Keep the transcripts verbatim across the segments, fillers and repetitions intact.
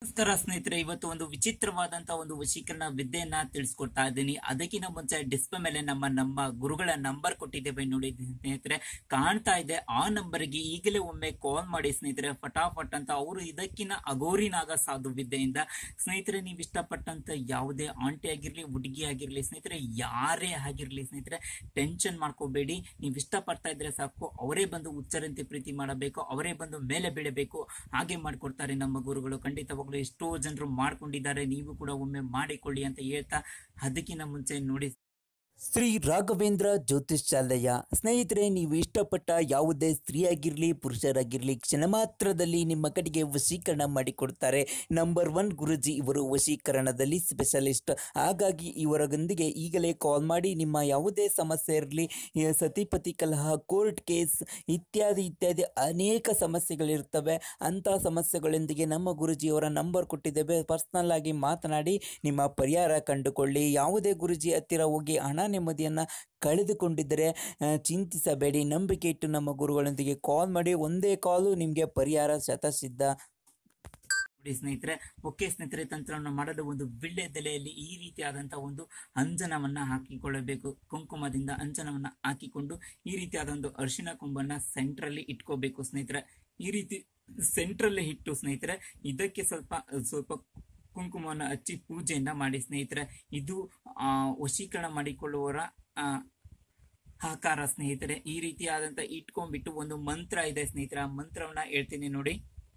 ನಮಸ್ಕಾರ ಸ್ನೇಹಿತರೆ, ಇವತ್ತು ಒಂದು ವಿಚಿತ್ರವಾದಂತಹ ಒಂದು ವಶೀಕರಣ ವಿದ್ಯೆಯನ್ನ ತಿಳಿಸ್ಕೊಡ್ತಾ ಇದ್ದೀನಿ. ಅದಕ್ಕಿಂತ ಮುಂಚೆ ಡಿಸ್ಪ್ಲೇ ಮೇಲೆ ನಮ್ಮ ನಮ್ಮ ಗುರುಗಳ ನಂಬರ್ ಕೊಟ್ಟಿದ್ದೇವೆ ನೋಡಿ ಸ್ನೇಹಿತರೆ, ಕಾಣ್ತಾ ಇದೆ. ಆ ನಂಬರ್ಗೆ ಈಗಲೇ ಒಮ್ಮೆ ಕಾಲ್ ಮಾಡಿ ಸ್ನೇಹಿತರೆ, ಫಟಾಫಟ್ ಅಂತ. ಅವರು ಇದಕ್ಕಿನ ಅಗೋರಿನಾಗ ಸಾಧು ವಿದ್ಯೆಯಿಂದ ಸ್ನೇಹಿತರೆ, ನೀವು ಇಷ್ಟಪಟ್ಟಂತ ಯಾವುದೇ ಆಂಟಿ ಆಗಿರ್ಲಿ, ಹುಡುಗಿ ಆಗಿರ್ಲಿ ಸ್ನೇಹಿತರೆ, ಯಾರೇ ಆಗಿರ್ಲಿ ಸ್ನೇಹಿತರೆ, ಟೆನ್ಷನ್ ಮಾಡ್ಕೋಬೇಡಿ. ನೀವು ಇಷ್ಟಪಡ್ತಾ ಇದ್ರೆ ಸಾಕು, ಅವರೇ ಬಂದು ಉಚ್ಚರಂತೆ ಪ್ರೀತಿ ಮಾಡಬೇಕು, ಅವರೇ ಬಂದು ಮೇಲೆ ಬೀಳಬೇಕು, ಹಾಗೆ ಮಾಡ್ಕೊಡ್ತಾರೆ ನಮ್ಮ ಗುರುಗಳು. ಖಂಡಿತವಾಗ್ಲೂ ಎಷ್ಟೋ ಜನರು ಮಾಡ್ಕೊಂಡಿದ್ದಾರೆ, ನೀವು ಕೂಡ ಒಮ್ಮೆ ಮಾಡಿಕೊಳ್ಳಿ ಅಂತ ಹೇಳ್ತಾ, ಅದಕ್ಕಿಂತ ಮುಂಚೆ ನೋಡಿ ಶ್ರೀ ರಾಘವೇಂದ್ರ ಜ್ಯೋತಿಷ್ಯಾಲಯ. ಸ್ನೇಹಿತರೆ, ನೀವು ಇಷ್ಟಪಟ್ಟ ಯಾವುದೇ ಸ್ತ್ರೀಯಾಗಿರಲಿ ಪುರುಷರಾಗಿರಲಿ ಕ್ಷಣ ಮಾತ್ರದಲ್ಲಿ ನಿಮ್ಮ ಕಡೆಗೆ ವಶೀಕರಣ ಮಾಡಿಕೊಡ್ತಾರೆ. ನಂಬರ್ ಒನ್ ಗುರುಜಿ ಇವರು ವಶೀಕರಣದಲ್ಲಿ ಸ್ಪೆಷಲಿಸ್ಟ್. ಹಾಗಾಗಿ ಇವರೊಂದಿಗೆ ಈಗಲೇ ಕಾಲ್ ಮಾಡಿ ನಿಮ್ಮ ಯಾವುದೇ ಸಮಸ್ಯೆ ಇರಲಿ, ಸತಿಪತಿ ಕಲಹ, ಕೋರ್ಟ್ ಕೇಸ್ ಇತ್ಯಾದಿ ಇತ್ಯಾದಿ ಅನೇಕ ಸಮಸ್ಯೆಗಳಿರ್ತವೆ. ಅಂಥ ಸಮಸ್ಯೆಗಳೊಂದಿಗೆ ನಮ್ಮ ಗುರುಜಿಯವರ ನಂಬರ್ ಕೊಟ್ಟಿದ್ದೇವೆ. ಪರ್ಸ್ನಲ್ ಆಗಿ ಮಾತನಾಡಿ ನಿಮ್ಮ ಪರಿಹಾರ ಕಂಡುಕೊಳ್ಳಿ. ಯಾವುದೇ ಗುರುಜಿ ಹತ್ತಿರ ಹೋಗಿ ಹಣ ನೆಮ್ಮದಿಯನ್ನು ಕಳೆದುಕೊಂಡಿದ್ದರೆ ಚಿಂತಿಸಬೇಡಿ. ನಂಬಿಕೆ ಇಟ್ಟು ನಮ್ಮ ಗುರುಗಳೊಂದಿಗೆ ಕಾಲ್ ಮಾಡಿ. ಒಂದೇ ಕಾಲು ನಿಮಗೆ ಪರಿಹಾರ ಶತಸಿದ್ಧ. ನೋಡಿ ಸ್ನೇಹಿತರೆ, ಓಕೆ ಸ್ನೇಹಿತರೆ, ತಂತ್ರವನ್ನು ಮಾಡಲು ಒಂದು ವಿಳ್ಯದೆಲೆಯಲ್ಲಿ ಈ ರೀತಿಯಾದಂತಹ ಒಂದು ಅಂಜನವನ್ನ ಹಾಕಿಕೊಳ್ಳಬೇಕು. ಕುಂಕುಮದಿಂದ ಅಂಜನವನ್ನ ಹಾಕಿಕೊಂಡು ಈ ರೀತಿಯಾದ ಒಂದು ಅರಿಶಿನ ಕೊಂಬನ್ನ ಸೆಂಟ್ರಲ್ಲಿ ಇಟ್ಕೋಬೇಕು ಸ್ನೇಹಿತರೆ. ಈ ರೀತಿ ಸೆಂಟ್ರಲ್ಲಿ ಇಟ್ಟು ಸ್ನೇಹಿತರೆ, ಇದಕ್ಕೆ ಸ್ವಲ್ಪ ಸ್ವಲ್ಪ ಕುಂಕುಮವನ್ನು ಹಚ್ಚಿ ಪೂಜೆಯನ್ನ ಮಾಡಿ ಸ್ನೇಹಿತರೆ. ಇದು ಆ ವಶೀಕರಣ ಮಾಡಿಕೊಳ್ಳುವವರ ಆ ಆಕಾರ ಸ್ನೇಹಿತರೆ. ಈ ರೀತಿಯಾದಂತ ಇಟ್ಕೊಂಡ್ಬಿಟ್ಟು ಒಂದು ಮಂತ್ರ ಇದೆ ಸ್ನೇಹಿತರೆ, ಆ ಮಂತ್ರವನ್ನ ಹೇಳ್ತೀನಿ ನೋಡಿ.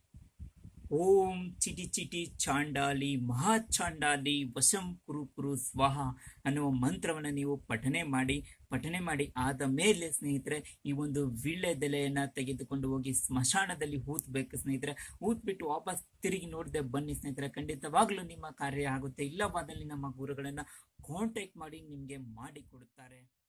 ಓಂ ಚಿಟಿ ಚಿಟಿ ಚಾಂಡಾಲಿ ಮಹಾಚಾಂಡಾಲಿ ವಶಂ ಕುರು ಕುರು ಸ್ವಾಹ ಅನ್ನುವ ಮಂತ್ರವನ್ನು ನೀವು ಪಠನೆ ಮಾಡಿ ಪಠನೆ ಮಾಡಿ ಆದ ಮೇಲೆ ಸ್ನೇಹಿತರೆ, ಈ ಒಂದು ವೀಳ್ಯದೆಲೆಯನ್ನ ತೆಗೆದುಕೊಂಡು ಹೋಗಿ ಸ್ಮಶಾನದಲ್ಲಿ ಊತ್ಬೇಕು ಸ್ನೇಹಿತರೆ. ಊತ್ಬಿಟ್ಟು ವಾಪಸ್ ತಿರುಗಿ ನೋಡದೆ ಬನ್ನಿ ಸ್ನೇಹಿತರೆ, ಖಂಡಿತವಾಗ್ಲೂ ನಿಮ್ಮ ಕಾರ್ಯ ಆಗುತ್ತೆ. ಇಲ್ಲವಾದಲ್ಲಿ ನಮ್ಮ ಗುರುಗಳನ್ನ ಕಾಂಟ್ಯಾಕ್ಟ್ ಮಾಡಿ ನಿಮ್ಗೆ ಮಾಡಿ ಕೊಡುತ್ತಾರೆ.